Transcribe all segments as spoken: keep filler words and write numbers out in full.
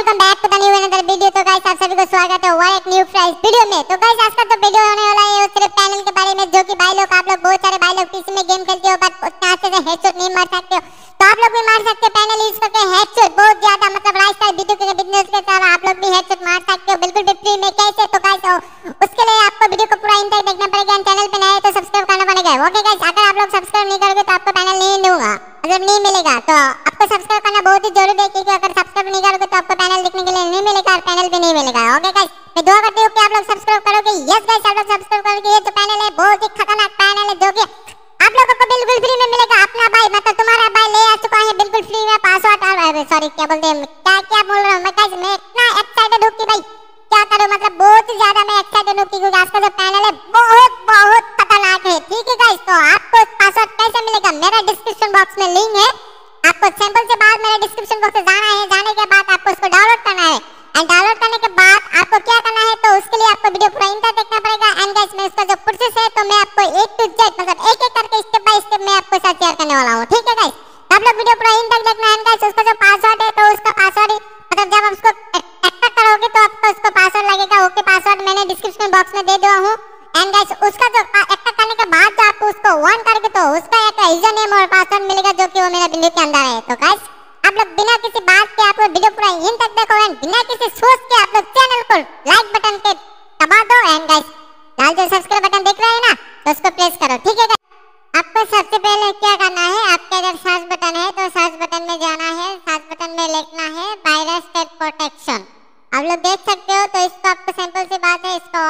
Welcome back to the new another video. तो guys आप सभी को स्वागत है और एक न्यू फ्रेश वीडियो में। तो गाइस आज का जो वीडियो होने वाला है वो सिर्फ पैनल के बारे में, जो कि भाई लोग आप लोग बहुत सारे भाई लोग पीसी में गेम खेलते हो बट उतना अच्छे से हेडशॉट नहीं मार सकते हो, तो आप लोग भी मार सकते हो पैनल यूज करके हेडशॉट। बहुत ज्यादा मतलब लाइफस्टाइल वीडियो के बिजनेस के साथ आप लोग भी हेडशॉट मार सकते हो बिल्कुल भी फ्री में। कैसे? तो गाइस उसके लिए आपको वीडियो को पूरा एंड तक देखना पड़ेगा। चैनल पे नए तो सब्सक्राइब करना पड़ेगा। ओके गाइस, अगर आप लोग सब्सक्राइब नहीं करोगे तो आपको पैनल नहीं दूंगा, अगर नहीं मिलेगा। तो आपको सब्सक्राइब करना बहुत ही जरूरी है, क्योंकि अगर सब्सक्राइब नहीं करोगे तो आपको पैनल देखने के लिए नहीं मिलेगा और पैनल भी नहीं मिलेगा। ओके गाइस, मैं दुआ करती हूं कि आप लोग सब्सक्राइब करोगे। यस गाइस, आप लोग सब्सक्राइब करोगे। ये जो पैनल है बहुत ही खतरनाक पैनल है, जो कि आप लोगों को बिल्कुल फ्री में मिलेगा। अपना भाई मतलब तुम्हारा भाई ले आ चुका है बिल्कुल फ्री में पासवर्ड और सॉरी क्या बोलते हैं, क्या क्या बोल रहा हूं मैं गाइस। मैं इतना एक्साइटेड हूं कि भाई क्या करूं, मतलब बहुत ही ज्यादा मैं एक्साइटेड हूं, क्योंकि आज का जो पैनल है बहुत बहुत खतरनाक है। ठीक है गाइस, तो आपको पासवर्ड कैसे मिलेगा, मेरा डिस्क्रिप्शन बॉक्स में लिंक है। आपको सैंपल से बाद मेरे डिस्क्रिप्शन बॉक्स में जाना है, जाने के बाद आपको उसको डाउनलोड करना है एंड डाउनलोड करने के बाद आपको क्या करना है, तो उसके लिए आपको वीडियो पूरा इंटर देखना पड़ेगा। एंड गाइस मैं उसका जो प्रोसेस है तो मैं आपको एक टू जेड मतलब एक एक करके स्टेप बाय स्टेप मैं आपको साथ शेयर करने वाला हूं। ठीक है गाइस, आप लोग वीडियो पूरा इंटर देखना है। गाइस उसका जो पासवर्ड है तो उसका पासवर्ड मतलब जब आप उसको एक्टिव करोगे तो आपको उसको पासवर्ड लगेगा। ओके, पासवर्ड मैंने डिस्क्रिप्शन बॉक्स में दे दिया हूं। एंड गाइस उसका जो एक्टिव करने के बाद जो आपको उसको ऑन करके तो उसका एक यूजर नेम और पासवर्ड मिलेगा, जो कि वो मेरा वीडियो के अंदर है। तो गाइस आप लोग बिना किसी बात के आप लोग वीडियो पूरा इन तक देखो एंड बिना किसी सोच के आप लोग चैनल को लाइक बटन पे दबा दो। एंड गाइस लाल जो सब्सक्राइब बटन दिख रहा है ना, तो उसको प्रेस करो। ठीक है गाइस, आपको सबसे पहले क्या करना है, आपके इधर सर्च बटन है तो सर्च बटन में जाना है। सर्च बटन में लिखना है वायरस टेक प्रोटेक्शन। आप लोग देख सकते हो। तो इसको आपको सिंपल सी बात है, इसको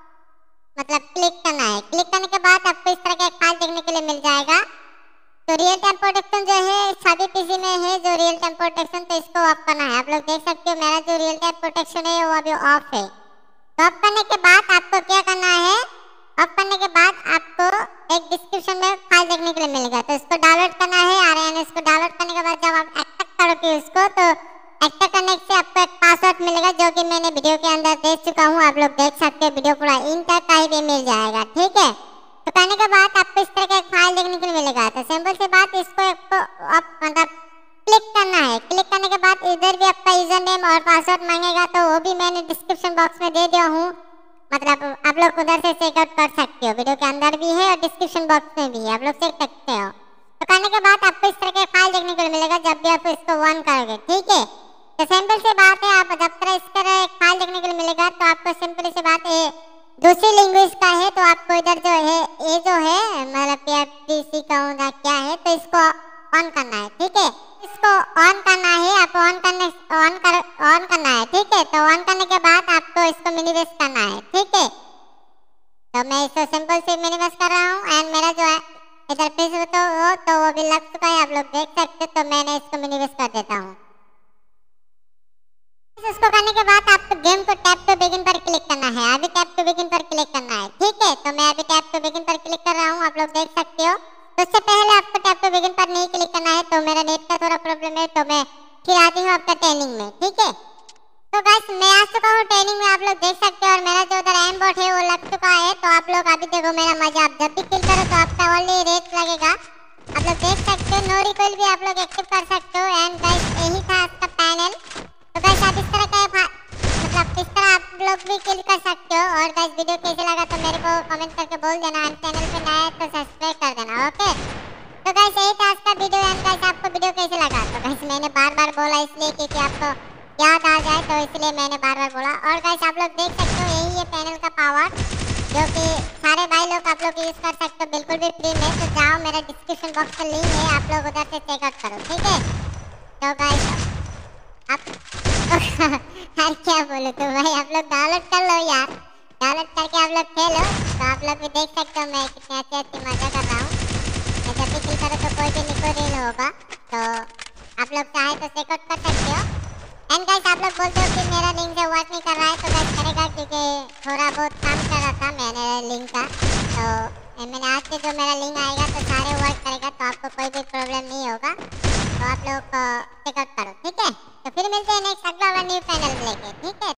मतलब क्लिक करना है। क्लिक करने के बाद आपको इस तरह का एक फाइल देखने के लिए मिल जाएगा। तो रियल टाइम प्रोटेक्शन जो है सभी पीसी में है, जो रियल टाइम प्रोटेक्शन, तो इसको ऑफ करना है। आप लोग देख सकते हो मेरा जो रियल टाइम प्रोटेक्शन है वो अभी ऑफ है। तो ऑफ करने के बाद आपको क्या करना है, ऑफ करने के बाद आपको एक डिस्क्रिप्शन में फाइल देखने के लिए मिलेगा, तो इसको डाउनलोड करना है। और इसको डाउनलोड करने के बाद जब आप एक्टिव करोगे उसको, तो एक्टिव करने से आपको एक पासवर्ड मिलेगा, जो कि मैंने वीडियो के अंदर दे चुका हूँ। आप लोग देख सकते हो, वीडियो पूरा इन तक कहीं भी मिल जाएगा। ठीक है, तो करने के बाद आपको इस तरह का एक फाइल देखने के लिए मिलेगा। तो सिंपल सी बात, इसको आप मतलब क्लिक करना है। क्लिक करने के बाद इधर भी आपका यूजर नेम और पासवर्ड मांगेगा, तो वो भी मैंने डिस्क्रिप्शन बॉक्स में दे दिया हूँ। मतलब आप लोग उधर से चेकआउट कर सकते हो, वीडियो के अंदर भी है और डिस्क्रिप्शन बॉक्स में भी है, आप लोग चेक सकते हो। तो करने के बाद आपको इस तरह का फाइल देखने को मिलेगा जब भी आप इसको ऑन करोगे। ठीक है, तो सिंपल सी बात है, आप जब तरह इस तरह एक फाइल देखने को मिलेगा तो आपको सिंपल सी बात है दूसरी लैंग्वेज का है, तो आपको इधर जो है ये जो है मतलब पीएफडीसी कहूँगा क्या है, तो इसको ऑन करना है। ठीक है, इसको ऑन करना है, आप ऑन करने ऑन कर ऑन करना है। ठीक है, तो ऑन करने के बाद आपको इसको मिनिमाइज करना है। ठीक है, तो मैं इसको सिंपल से मिनिमाइज कर रहा हूँ एंड मेरा जो है इधर पे तो वो तो वो भी लग चुका है, आप लोग देख सकते हो। तो मैंने इसको मिनिमाइज कर देता हूँ। इसको करने के बाद आपको गेम को टैप टू बिगिन पर क्लिक करना है। अभी टैप टू बिगिन पर क्लिक करना है। ठीक है, तो मैं अभी टैप टू बिगिन पर क्लिक कर रहा हूँ, आप लोग देख सकते हो। तो उससे पहले आपको टैप टू बिगिन पर नहीं क्लिक करना है, तो मेरा नेट का थोड़ा प्रॉब्लम है, तो मैं फिर आती हूँ आपका ट्रेनिंग में। ठीक है, तो गाइस मैं आ चुका हूँ ट्रेनिंग में, आप लोग देख सकते हो। और मेरा जो उधर एम बॉट है वो लग चुका है। तो आप लोग अभी देखो मेरा मजा, आप जब भी किल करो तो आपका ओनली रेट लगेगा, आप लोग देख सकते हो। नो रिकॉइल भी आप लोग एक्टिव कर सकते हो। एंड गाइस यही था आपका पैनल। तो गाइस आप इस तरह का मतलब इस तरह आप लोग भी किल कर सकते हो। और गाइस वीडियो कैसे लगा तो मेरे को कमेंट करके बोल देना। एंड चैनल पे नया है तो सब्सक्राइब कर देना। ओके, तो गाइस यही था आज का वीडियो। एंड गाइस आपको वीडियो कैसे लगा, तो गाइस मैंने बार बार बोला इसलिए क्योंकि आपको याद आ जाए, तो इसलिए मैंने बार बार बोला। और गाइस आप लोग देख सकते हो यही है पैनल का पावर, जो कि सारे भाई लोग आप लोग यूज कर सकते हो बिल्कुल भी फ्री में। तो जाओ, मेरा डिस्क्रिप्शन बॉक्स में लिंक है, आप लोग उधर से चेकआउट करो। ठीक है, तो गाइस आप यार क्या बोलूं, तो भाई आप लोग डाउनलोड कर लो यार, डाउनलोड करके आप लोग खेलो। तो आप लोग भी देख सकते हो मैं कितने अच्छे अच्छे मजा कर रहा हूँ। मैं जब भी किल करूँ तो कोई भी निको रील होगा, तो आप लोग चाहे तो चेकआउट कर सकते हो। एंड गाइस आप लोग बोलते हो कि मेरा लिंक से वर्क नहीं कर रहा है, तो गाइस करेगा, क्योंकि थोड़ा बहुत काम कर रहा था मैंने लिंक का। तो मैंने आज से जो मेरा लिंक आएगा तो सारे वर्क करेगा, तो आपको कोई भी प्रॉब्लम नहीं होगा। तो आप लोग चेकआउट करो। ठीक है, तो फिर मिलते हैं नेक्स्ट अगला न्यू पैनल लेके। ठीक है।